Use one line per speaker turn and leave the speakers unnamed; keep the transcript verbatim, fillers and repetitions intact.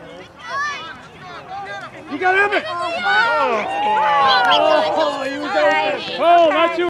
You got him! Oh,
Oh,
oh, he was open. Oh, not you.